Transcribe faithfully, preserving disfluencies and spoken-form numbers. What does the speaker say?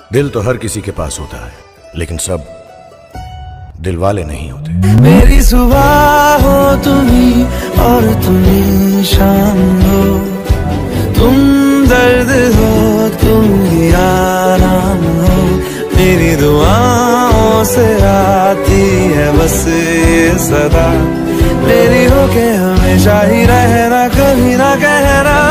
दिल तो हर किसी के पास होता है, लेकिन सब दिल वाले नहीं होते। मेरी सुबह हो तुम्ही और तुम शाम हो, तुम दर्द हो तुम ही आराम हो। मेरी दुआओं से आती है बस ये सदा, मेरी हो के हमेशा ही रहना, कभी ना कहना